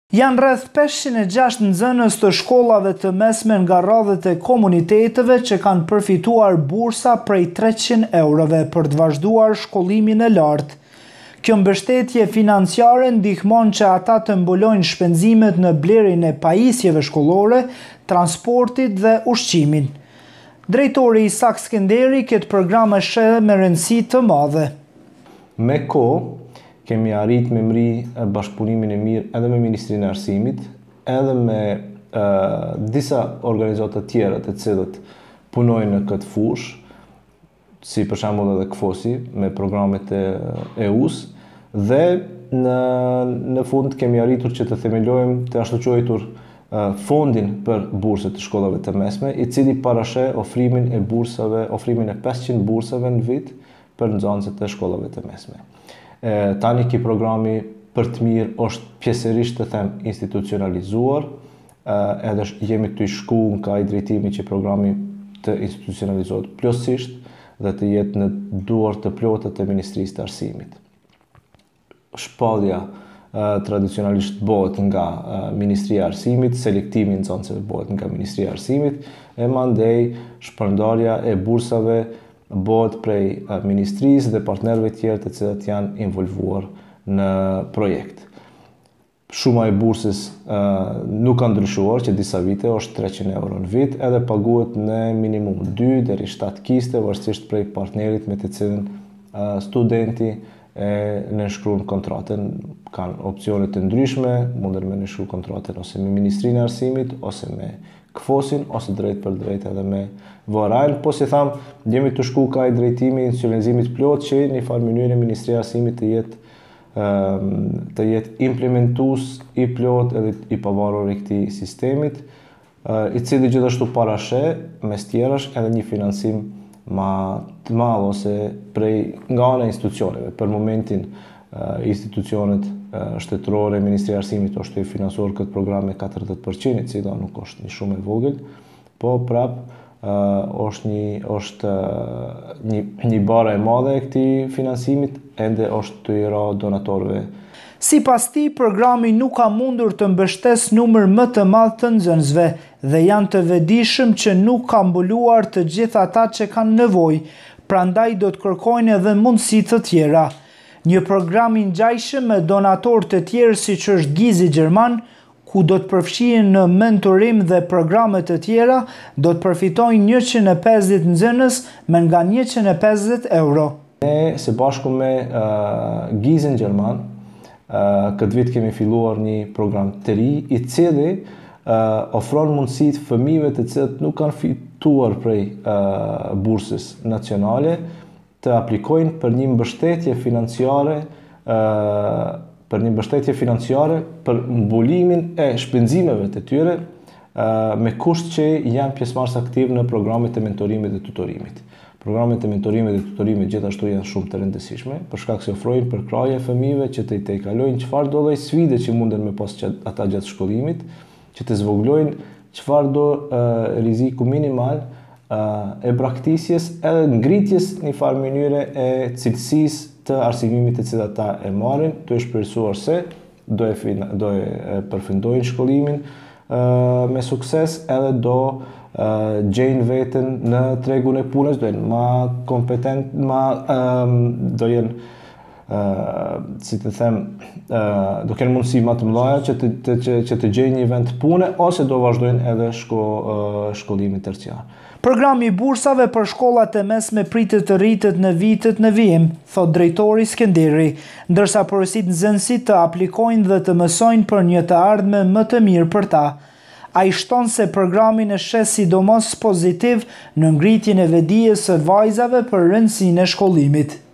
Janë rreth 506 nxënës të shkollave të mesme nga radhët e komuniteteve që kanë përfituar bursa prej 300 eurove për të vazhduar shkollimin e lartë. Kjo mbështetje financiare ndihmon që ata të mbulojnë shpenzimet në blerjen e pajisjeve shkollore, transportit dhe ushqimin. Drejtori Isak Skenderi këtë program e sheh me rëndësi të madhe. Me kohë kemi arrit me mri bashkëpunimin e mirë edhe me Ministrinë e Arsimit, edhe me disa organizata tjera të cilët punojnë në këtë fushë, si për shembull edhe KFOS-i me programet e EU-s, dhe në fund kemi arritur që të themelojmë të ashtu quajtur fondin për burset të shkollave të mesme, i cili parasheh ofrimin e 500 bursave në vit për nxënësit e shkollave të mesme. Tani ky programi për të mirë është pjesërisht të them institucionalizuar, edhe jemi të shkuar nga i drejtimi që programi të institucionalizohet plotësisht dhe të jetë në duar të plota të Ministrisë të Arsimit. Shpallja tradicionalisht bëhet nga Ministria e Arsimit, selektimi i nxënësve bëhet nga Ministria e Arsimit, e mandej shpërndarja e bursave bëhet prej Ministrisë dhe partnerëve tjerë të cilët janë involvuar në projekt. Shuma e bursës nuk ka ndryshuar, që disa vite është 300 euro në vit, edhe paguhet në minimum 2 deri 7 kiste, varësisht prej partnerit me të cilin studenti e nënshkruan kontratën. Kanë opsione të ndryshme, mundën me nënshkruan kontratën ose me Ministrinë e Arsimit, ose me KFOS-in, ose drejt për drejt edhe me VRA-n, po si tham, jemi të shku ka i drejtimi institucionalizimit plot që në një farë mënyrë Ministria e Arsimit të jetë implementues i plot edhe i pavarur i këtij sistemit, i cili gjithashtu parasheh mes tjerash edhe një financim të madh ose nga ana e institucioneve. Për momentin institucionet shtetërore, Ministria e Arsimit është i financuar këtë program me 40%, i cili nuk është një shumë e vogël, po prap është një bare e madhe e këtij financimit, ende është të i ra donatorëve. Sipas tij, programi nuk ka mundur të mbështesë numër më të madh të nxënësve dhe janë të vetëdijshëm që nuk ka mbuluar të gjithë ata që kanë nevojë, prandaj do të kërkojnë edhe mundësi të tjera. Një program i ngjajshëm me donatorë të tjerë siç është Gizi Gjerman, ku do të përfshihen në mentorim dhe programe të tjera, do të përfitojnë 150 nxënës me nga 150 euro. Ne së bashku me Gizin Gjerman, këtë vit kemi filluar një program të ri, i cili ofron mundësi fëmijëve të cilët nuk kanë fituar prej bursës nacionale të aplikojnë për një mbështetje financiare për mbulimin e shpenzimeve të tyre me kusht që janë pjesëmarrës aktiv në programet e mentorimit dhe tutorimit. Programet e mentorimit dhe tutorimit gjithashtu janë shumë të rëndësishme, për shkak se ofrojnë përkrahje fëmijëve që të tejkalojnë çfarëdo lloj sfide që munden me pas ata gjatë shkollimit, që të zvogëlojnë çfarëdo rreziku minimal e braktisjes edhe ngritjes në një farë mënyre e cilësisë të arsimimit të cilat ata e marrin, të shpresuar se do e përfundojnë shkollimin me sukses, edhe do gjejnë veten në tregun e punës, do jenë më kompetent, do jenë si të them, do kenë mundësi më të mëdha që të gjejnë një vend pune ose do vazhdojnë edhe shkollimin terciar. Programi i bursave për shkollat e mesme pritet të rritet në vitet në vijim, thot drejtori Skenderi, ndërsa porosit nxënësit të aplikojnë dhe të mësojnë për një të ardhme më të mirë për ta. Ai shton se programin e sheh sidomos pozitiv në ngritjen e vetdijes së vajzave për rëndësinë e shkollimit.